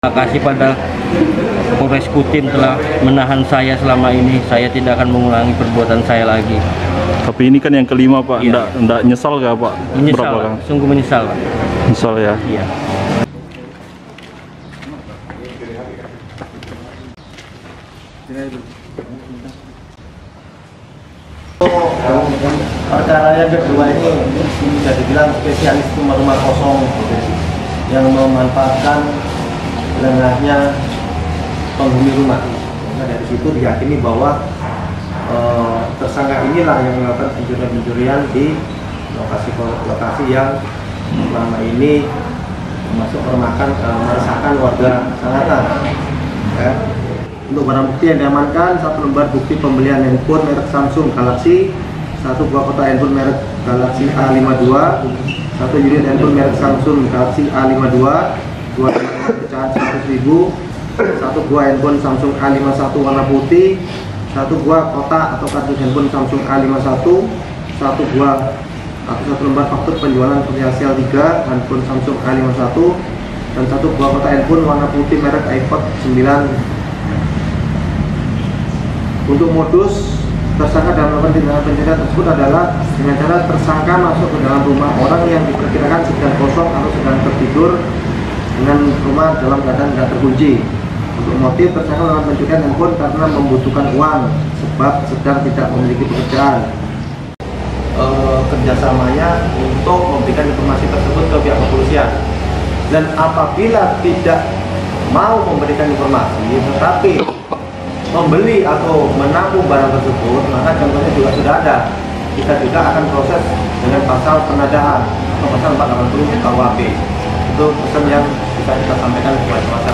Terima kasih pada Polres Kutim telah menahan saya selama ini. Saya tidak akan mengulangi perbuatan saya lagi. Tapi ini kan yang kelima, Pak. Iya. Nggak nyesal nggak, Pak? Menyesal, Berapa Pak. kali? Sungguh menyesal, Pak. Nyesal ya. Iya. Perkara yang kedua ini bisa dibilang spesialis rumah-rumah kosong gitu, yang memanfaatkan lengahnya penghuni rumah. Nah, dari situ diyakini bahwa tersangka inilah yang melakukan pencurian di lokasi yang selama ini termasuk meresahkan warga Sangatta. Ya. Untuk barang bukti yang diamankan, 1 lembar bukti pembelian handphone merek Samsung Galaxy, 1 buah kotak handphone merek Galaxy A52, 1 unit handphone merek Samsung Galaxy A52, 2 pecahan 100.000, 1 buah handphone Samsung A51 warna putih, 1 buah kotak atau kartu handphone Samsung A51, 1 buah atau 1 lembar faktur penjualan komersial 3 handphone Samsung A51, dan 1 buah kotak handphone warna putih merek iPhone 9. Untuk modus tersangka dalam melakukan tindakan pencurian tersebut adalah dengan cara tersangka masuk ke dalam rumah orang yang diperkirakan sedang kosong atau sedang tertidur dengan rumah dalam keadaan tidak terkunci. Untuk motif, tersangka melakukan pencurian handphone karena membutuhkan uang sebab sedang tidak memiliki pekerjaan. Kerjasamanya untuk memberikan informasi tersebut ke pihak kepolisian, dan apabila tidak mau memberikan informasi tetapi membeli atau menampung barang tersebut, maka contohnya juga sudah ada. Kita juga akan proses dengan pasal penadahan atau pasal 480 KUHP. Itu pesan yang bisa kita sampaikan kepada masyarakat.